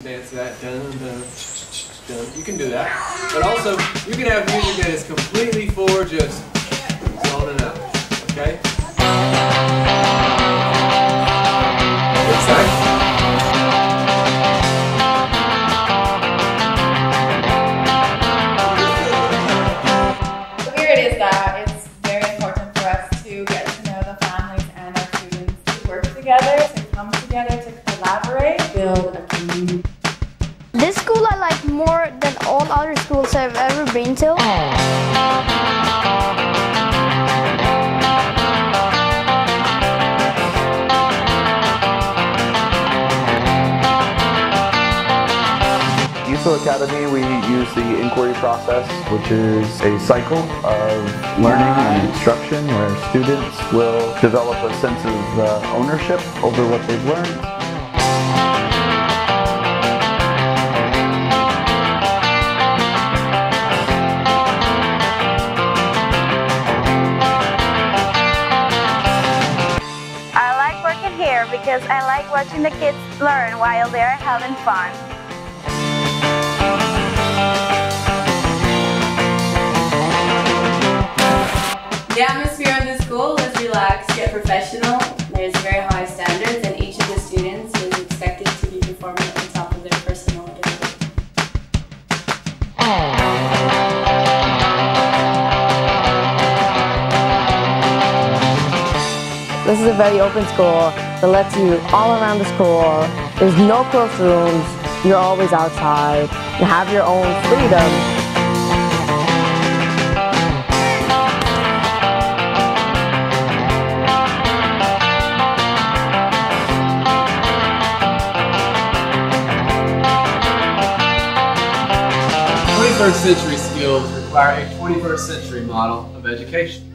dance that. Dun, dun, dun. You can do that. But also, you can have music that is completely for just zoning out. Okay? What's that? Here it is that it's very important for us to get to know the families and our students, to work together, to come together, to collaborate, build a community. This school I like more than all other schools I've ever been to. ISLA Academy, we use the inquiry process, which is a cycle of learning and instruction where students will develop a sense of ownership over what they've learned. I like working here because I like watching the kids learn while they're having fun. The atmosphere of the school is relaxed yet professional. There's very high standards and each of the students is expected to be performing at the top of their personal ability. This is a very open school that lets you all around the school. There's no closed rooms. You're always outside. You have your own freedom. st century skills require a 21st century model of education.